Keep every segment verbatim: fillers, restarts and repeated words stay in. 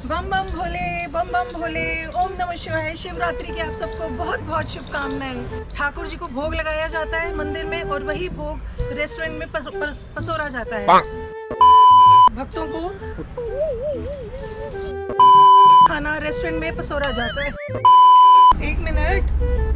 बम बम भोले, बम बम भोले, ओम नमः शिवाय। शिवरात्रि की आप सबको बहुत बहुत शुभकामनाएं। ठाकुर जी को भोग लगाया जाता है मंदिर में और वही भोग रेस्टोरेंट में पस, पस, पसोरा जाता है। भक्तों को खाना रेस्टोरेंट में पसोरा जाता है। एक मिनट।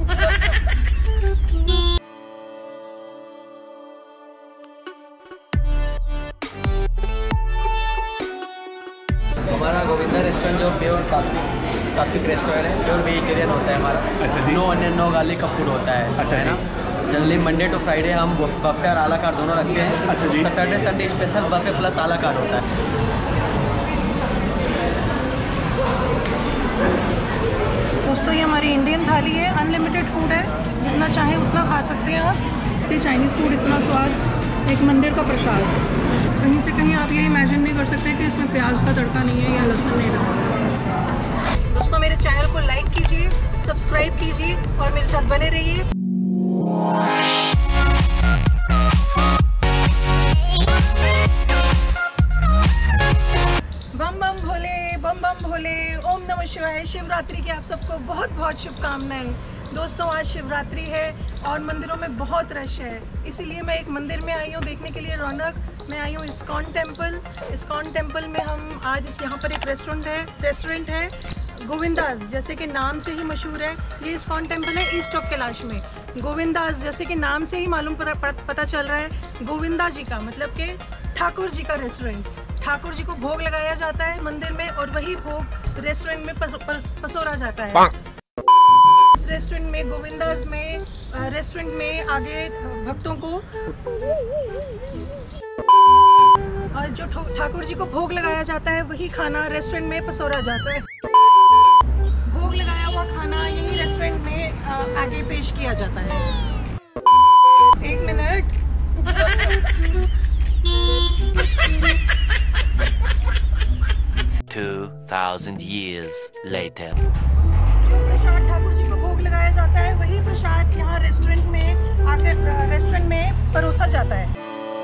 हमारा गोविंदा रेस्टोरेंट जो प्योर सात्विक सात्विक रेस्टोरेंट है, प्योर वेजिटेरियन होता है हमारा। अच्छा जी। नो अनियन नो गार्लिक का फूड होता है। अच्छा है ना। जनरली मंडे टू फ्राइडे हम बफे और आला कार्ड दोनों रखते हैं। अच्छा जी। Saturday Sunday special buffet plus a la carte होता है। दोस्तों ये हमारी इंडियन थाली है, अनलिमिटेड फूड है, जितना चाहे उतना खा सकते हैं आप। ये चाइनीज़ फूड इतना स्वाद, एक मंदिर का प्रसाद। कहीं से कहीं आप ये इमेजिन नहीं कर सकते कि इसमें प्याज का तड़का नहीं है या लहसुन नहीं डाला। दोस्तों मेरे चैनल को लाइक कीजिए, सब्सक्राइब कीजिए और मेरे साथ बने रहिए। बम बम भोले, बम बम भोले, ओम नमः शिवाय। शिवरात्रि की आप सबको बहुत बहुत शुभकामनाएं। दोस्तों आज शिवरात्रि है और मंदिरों में बहुत रश है, इसीलिए मैं एक मंदिर में आई हूँ देखने के लिए रौनक। मैं आई हूँ इस्कॉन टेम्पल। इस्कॉन टेम्पल में हम आज इस यहाँ पर एक रेस्टोरेंट है रेस्टोरेंट है गोविंदास, जैसे कि नाम से ही मशहूर है। ये इस्कॉन टेम्पल है ईस्ट ऑफ कैलाश में। गोविंदास जैसे कि नाम से ही मालूम पता, पता चल रहा है, गोविंदा जी का मतलब कि ठाकुर जी का रेस्टोरेंट। ठाकुर जी को भोग लगाया जाता है मंदिर में और वही भोग रेस्टोरेंट में पस, पस, पसोरा जाता है। इस रेस्टोरेंट में गोविंदास में रेस्टोरेंट में आगे भक्तों को और जो ठाकुर जी को भोग लगाया जाता है वही खाना रेस्टोरेंट में पसोरा जाता है। भोग लगाया हुआ खाना यही रेस्टोरेंट में आगे पेश किया जाता है। एक minute. Two thousand years later. जो प्रसाद ठाकुर जी को भोग लगाया जाता है वही प्रसाद यहाँ रेस्टोरेंट में आकर रेस्टोरेंट में परोसा जाता है।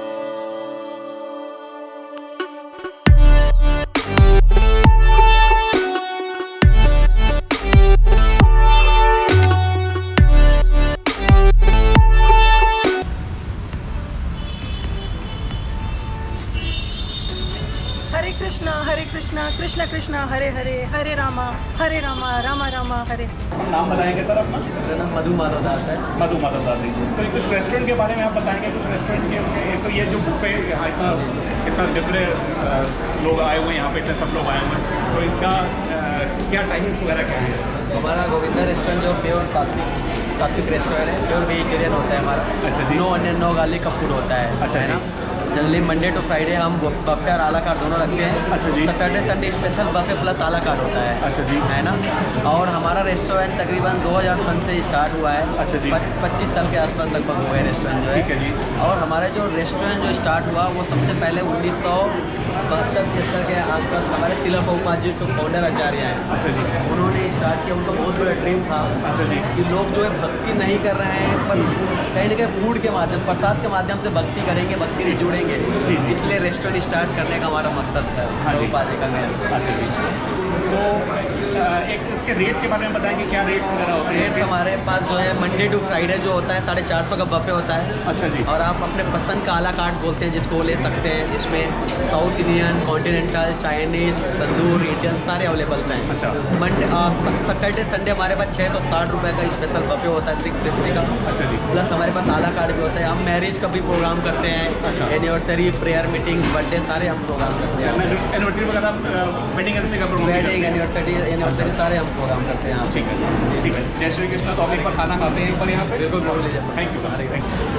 हरे कृष्णा हरे कृष्णा कृष्णा कृष्णा हरे हरे, हरे रामा हरे रामा रामा रामा हरे। नाम बताएंगे सर अपना? मेरा नाम मधु माधव दास है। मधु माधव दास जी। तो कुछ रेस्टोरेंट के बारे में आप बताएंगे? कुछ रेस्टोरेंट के तो ये जो बुफे यहाँ इतना इतना डिफरेंट लोग आए हुए हैं यहाँ पे, इतने सब लोग आए हुए हैं, तो इनका क्या टाइमिंग्स वगैरह क्या है? हमारा गोविंदा रेस्टोरेंट जो प्योर सात्विक सात्विक रेस्टोरेंट है, प्योर वेजिटेरियन होता है हमारा। अच्छा जी। नो अनियन नो गार्लिक का फूड होता है। अच्छा है ना। जनरली मंडे टू फ्राइडे हम बफे और आला कार्ड दोनों रखते हैं। अच्छा जी। Saturday Sunday special buffet plus a la carte होता है। अच्छा जी। है ना। और हमारा रेस्टोरेंट तकरीबन दो हज़ार सन से स्टार्ट हुआ है। अच्छा जी। पच्चीस साल के आसपास लगभग हो गए रेस्टोरेंट जो है। ठीक है जी। और हमारा जो रेस्टोरेंट जो स्टार्ट हुआ वो सबसे पहले उन्नीस सौ बहत्तर तिहत्तर के आसपास हमारे तिलक उपाध्याय जो फाउंडर आचार्य हैं, अच्छा जी, उन्होंने स्टार्ट किया। उनका बहुत बड़ा ड्रीम था, अच्छा जी, कि लोग जो है भक्ति नहीं कर रहे हैं पर कहीं ना कहीं फूड के माध्यम प्रसाद के माध्यम से भक्ति करेंगे, भक्ति से जुड़ेंगे। जी। इसलिए रेस्टोरेंट स्टार्ट करने का हमारा मकसद था। हाँ जी। उपाध्याय का मेन। अच्छा जी। तो एक इसके रेट के बारे में बताएंगे, क्या रेट वगैरह होते हैं? रेट हमारे पास जो है मंडे टू फ्राइडे जो होता है साढ़े चार सौ का बफे होता है। अच्छा जी। और आप अपने पसंद का आला कार्ड बोलते हैं जिसको ले सकते हैं, जिसमें South Indian, continental, Chinese, tandoor, Indian सारे अवेलेबल हैं। अच्छा। मंडे सैटरडे संडे हमारे पास छः सौ साठ रुपये का स्पेशल बफे होता है सिक्स फिफ्टी का। अच्छा जी। प्लस हमारे पास आला कार्ड भी होता है। हम मैरिज का भी प्रोग्राम करते हैं। अच्छा। एनिवर्सरी, प्रेयर मीटिंग, बर्थडे सारे हम प्रोग्राम करते हैं। एनिवर्सरी वगैरह, वेडिंग एनिवर्सरी का प्रोग्राम, वेडिंग एनिवर्सरी एनिवर्सरी सारे हम प्रोग्राम करते हैं। ठीक है ठीक है। जय श्री कृष्ण। तो आप एक बार खाना खाते हैं एक बार यहाँ पे? बिल्कुल बोल लीजिए। Thank you thank you.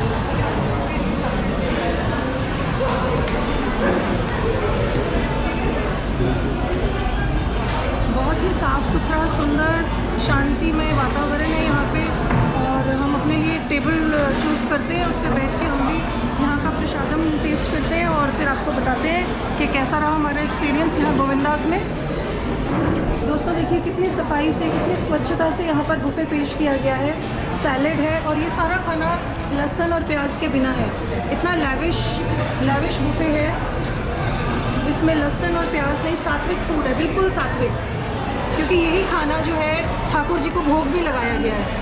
बहुत ही साफ़ सुथरा सुंदर शांतिमय वातावरण है यहाँ पे और हम अपने लिए टेबल चूज़ करते हैं, उस पर बैठ के हम भी यहाँ का प्रसादम टेस्ट करते हैं और फिर आपको बताते हैं कि कैसा रहा हमारा एक्सपीरियंस यहाँ गोविंदास में। दोस्तों देखिए कितनी सफाई से, कितनी स्वच्छता से यहाँ पर बुफे पेश किया गया है। सैलेड है और ये सारा खाना लहसुन और प्याज के बिना है। इतना लैविश लैविश बुफे है। इसमें लहसुन और प्याज नहीं, सात्विक फूड है, बिल्कुल सात्विक, क्योंकि यही खाना जो है ठाकुर जी को भोग भी लगाया गया है।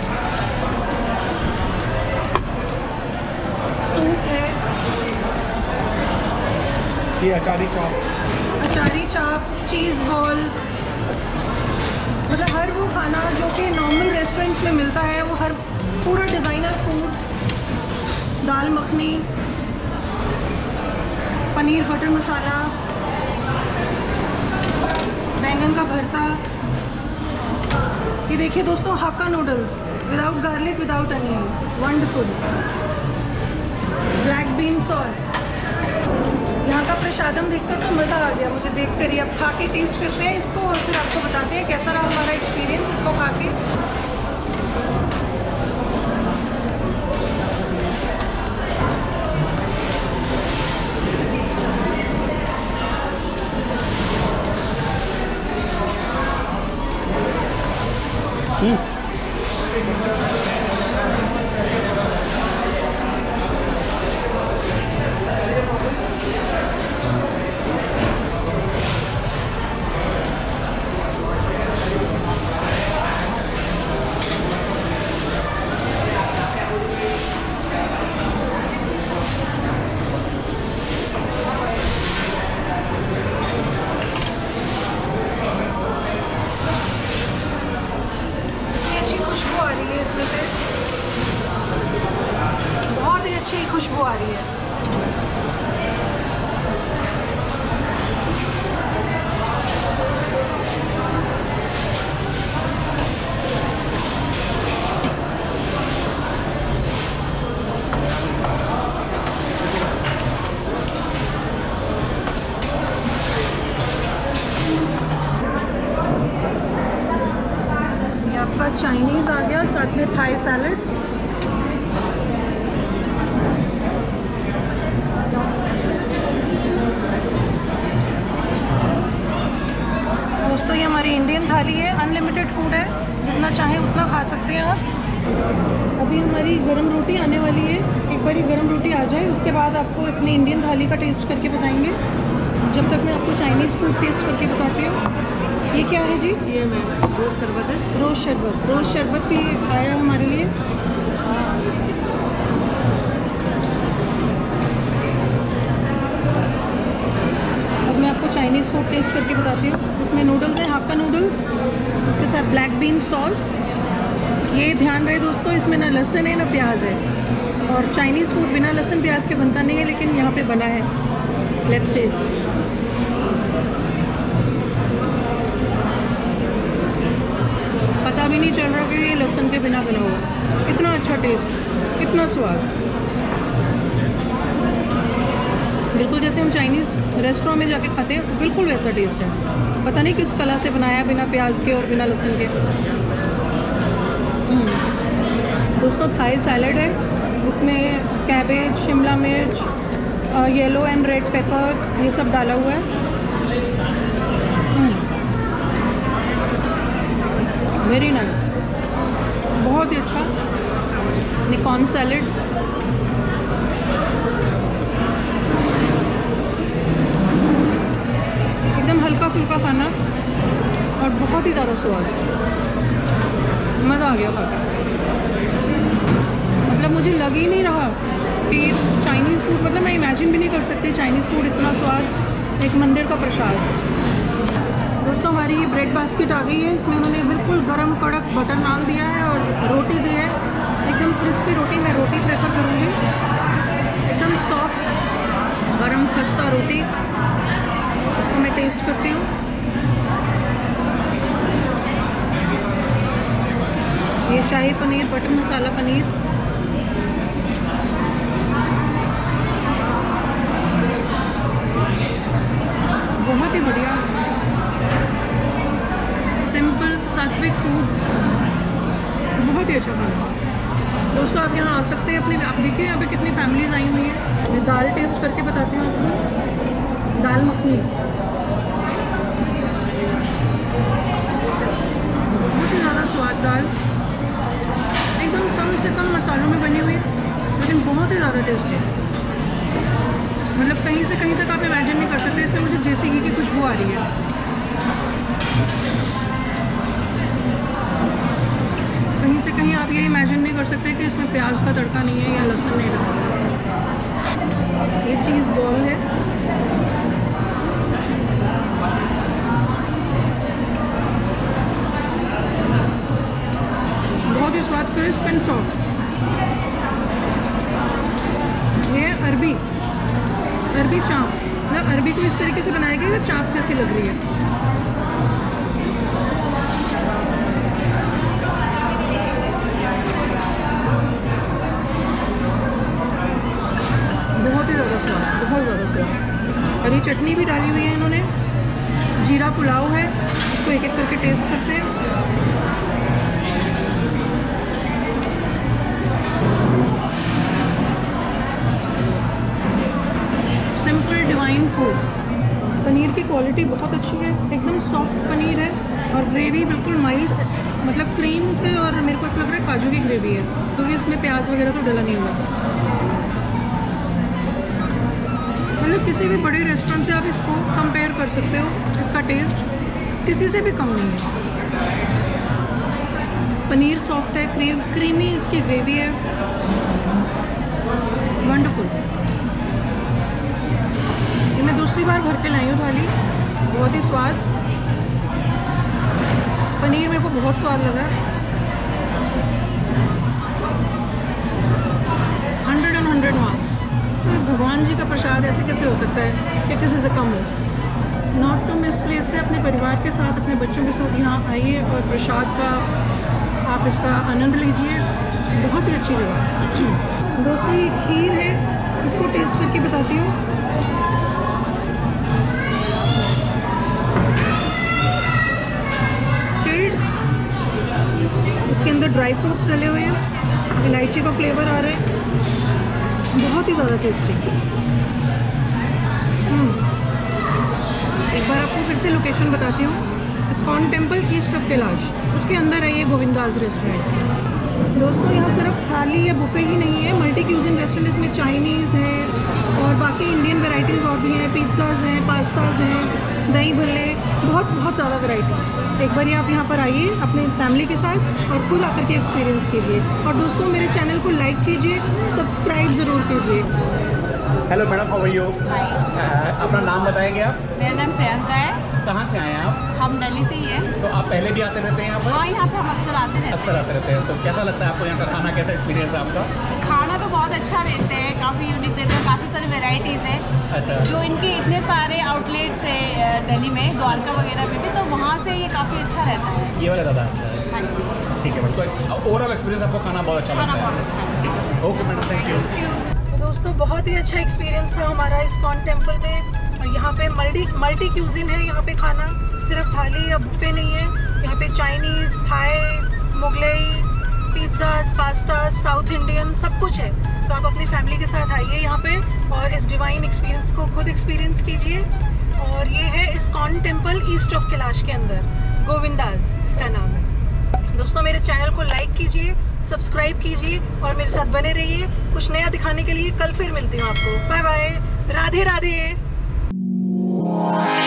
सूप है, ये अचारी चाप, अचारी चाप, चीज़ बॉल्स, मतलब हर वो खाना जो कि नॉर्मल रेस्टोरेंट्स में मिलता है, वो हर पूरा designer food, dal makhani, paneer butter masala, बैंगन का भरता। ये देखिए दोस्तों, Hakka noodles without garlic, without onion, wonderful. Black bean sauce. यहाँ का प्रसादम देखकर तो मज़ा आ गया मुझे देख कर ही। अब खा के टेस्ट करते हैं इसको और फिर आपको बताते हैं कैसा रहा हमारा एक्सपीरियंस इसको खा के। खुशबू आ रही है। ये आपका चाइनीज़ आ गया, साथ में थाई सैलड। दोस्तों ये हमारी इंडियन थाली है, अनलिमिटेड फूड है, जितना चाहें उतना खा सकते हैं आप। अभी हमारी गरम रोटी आने वाली है, एक बार गरम रोटी आ जाए उसके बाद आपको अपनी इंडियन थाली का टेस्ट करके बताएंगे। जब तक मैं आपको चाइनीज़ फूड टेस्ट करके बताती हूँ। ये क्या है जी? ये मैम रोज़ शरबत है। रोज़ शरबत, रोज़ शरबत भी आया हमारे लिए। अब मैं आपको चाइनीज़ फूड टेस्ट करके बताती हूँ। इसमें नूडल्स हैं, हक्का नूडल्स, उसके साथ ब्लैक बीन सॉस। ये ध्यान रहे दोस्तों, इसमें ना लहसुन है ना प्याज है, और चाइनीज़ फूड बिना लहसुन प्याज के बनता नहीं है, लेकिन यहाँ पे बना है। Let's taste. पता भी नहीं चल रहा कि ये लहसुन के बिना बना हुआ। इतना अच्छा टेस्ट, इतना स्वाद, बिल्कुल जैसे हम चाइनीज़ रेस्टोरेंट में जाके खाते हैं, बिल्कुल वैसा टेस्ट है। पता नहीं किस कला से बनाया, बिना प्याज के और बिना लहसुन के। दोस्तों थाई सैलड है, इसमें कैबेज, शिमला मिर्च, येलो एंड रेड पेपर, ये सब डाला हुआ है। वेरी नाइस, बहुत ही अच्छा। निकॉन सैलड, एकदम हल्का फुल्का खाना और बहुत ही ज़्यादा स्वाद, मज़ा आ गया खाकर। मतलब मुझे लग ही नहीं रहा कि चाइनीज़ फूड, मतलब मैं इमेजिन भी नहीं कर सकती चाइनीज़ फूड इतना स्वाद, एक मंदिर का प्रसाद। दोस्तों हमारी ये ब्रेड बास्केट आ गई है, इसमें उन्होंने बिल्कुल गरम कड़क बटर नान दिया है और रोटी दी है, एकदम क्रिस्पी रोटी। मैं रोटी प्रेफर करूँगी, एकदम सॉफ्ट गरम खस्ता रोटी। इसको मैं टेस्ट करती हूँ। ये शाही पनीर, बटर मसाला पनीर, बहुत ही बढ़िया, सिंपल सात्विक फूड, बहुत ही अच्छा खाना। दोस्तों आप यहाँ आ सकते हैं अपनी, आप देखिए यहाँ पे कितनी फैमिलीज आई हुई हैं। मैं दाल टेस्ट करके बताती हूँ आपको। दाल मखनी बहुत ही ज़्यादा स्वाद, दाल एकदम कम से कम मसालों में बनी हुई, लेकिन बहुत ही ज़्यादा टेस्टी। मतलब कहीं से कहीं तक आप इमेजिन नहीं कर सकते। इसमें मुझे देसी प्याज का तड़का नहीं है या लहसुन नहीं डाला। ये चीज़ बॉल है, बहुत ही स्वाद क्रिस्प एंड सॉफ्ट। ये अरबी अरबी चाप, मतलब अरबी को इस तरीके से बनाया गया है, चाप जैसी लग रही है। बहुत ही ज़्यादा स्वाद, बहुत ज़्यादा स्वाद। हरी चटनी भी डाली हुई है इन्होंने। जीरा पुलाव है, इसको एक एक करके टेस्ट करते हैं। Simple divine food. पनीर की क्वालिटी बहुत अच्छी है, एकदम सॉफ्ट पनीर है और ग्रेवी बिल्कुल माइल्ड, मतलब क्रीम से, और मेरे को ऐसा लग रहा है काजू की ग्रेवी है, क्योंकि तो इसमें प्याज वगैरह तो डला नहीं हुआ। मतलब किसी भी बड़े रेस्टोरेंट से आप इसको कंपेयर कर सकते हो, इसका टेस्ट किसी से भी कम नहीं है। पनीर सॉफ्ट है, क्रीम क्रीमी इसकी ग्रेवी है, वंडरफुल। ये मैं दूसरी बार भर के लाई हूँ थाली, बहुत ही स्वाद। पनीर मेरे को बहुत स्वाद लगा। Hundred and hundred marks. तो भगवान जी का प्रसाद ऐसे कैसे हो सकता है कि किसी से कम हो। नॉट टू मिस प्लेस से अपने परिवार के साथ, अपने बच्चों के साथ यहाँ आइए और प्रसाद का आप इसका आनंद लीजिए। बहुत ही अच्छी जगह। दोस्तों ये खीर है, इसको टेस्ट करके बताती हूँ। चिल्ड, इसके अंदर ड्राई फ्रूट्स डले हुए हैं, इलायची का फ्लेवर आ रहा है, बहुत ही ज़्यादा टेस्टी। एक बार आपको फिर से लोकेशन बताती हूँ। ISKCON temple East of Kailash, उसके अंदर है ये गोविंदास रेस्टोरेंट। दोस्तों यहाँ सिर्फ थाली या बुफे ही नहीं है, मल्टी क्यूजिन रेस्टोरेंट, इसमें चाइनीज़ है और बाकी इंडियन वैराइटीज़ और भी हैं, पिज़्ज़ाज़ हैं, पास्ताज़ हैं, दही भल्ले, बहुत बहुत ज़्यादा वैरायटी। एक बार आप यहाँ पर आइए अपने फैमिली के साथ और खुद आकर के एक्सपीरियंस कीजिए। और दोस्तों मेरे चैनल को लाइक कीजिए, सब्सक्राइब ज़रूर कीजिए। Hello madam, how are you? अपना नाम बताएंगे आप? मेरा नाम प्रियंका है। कहाँ से आए हैं आप? हम दिल्ली से ही हैं। तो आप पहले भी आते रहते हैं यहाँ पर? हाँ, यहाँ पर हम अक्सर आते रहते हैं। अक्सर आते रहते हैं। तो कैसा लगता है आपको यहाँ का खाना, कैसा एक्सपीरियंस है आपका? खाना तो बहुत अच्छा देते हैं, काफ़ी यूनिक देते हैं, काफ़ी सारी वेराइटीज़ हैं। अच्छा। जो इनके इतने सारे आउटलेट्स हैं दिल्ली में, द्वारका वगैरह में भी, तो वहाँ से ये काफ़ी अच्छा रहता है। ये वाला ज़्यादा अच्छा है। हाँ जी, ठीक है मैडम। तो ओवरऑल एक्सपीरियंस आपको खाना बहुत अच्छा खाना लगता बहुत है? अच्छा है। ठीक है, ओके मैडम, थैंक यू। तो दोस्तों बहुत ही अच्छा एक्सपीरियंस था हमारा इस्कॉन टेम्पल में। और यहाँ पे मल्टी मल्टी क्यूजिन है, यहाँ पे खाना सिर्फ थाली या बुफे नहीं है, यहाँ पे Chinese, Thai, Mughlai, pizzas, pasta, South Indian सब कुछ है। तो आप अपनी फैमिली के साथ आइए यहाँ पे और इस डिवाइन एक्सपीरियंस को खुद एक्सपीरियंस कीजिए। और ये है ISKCON temple East of Kailash के अंदर, गोविंदास इसका नाम है। दोस्तों मेरे चैनल को लाइक कीजिए, सब्सक्राइब कीजिए और मेरे साथ बने रहिए। कुछ नया दिखाने के लिए कल फिर मिलती हूँ आपको। Bye bye, Radhe Radhe.